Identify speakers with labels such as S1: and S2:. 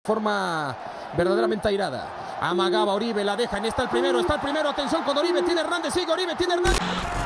S1: Forma verdaderamente airada. Amagaba Oribe, la deja, está el primero, atención con Oribe, tiene Hernández, sigue Oribe, tiene Hernández.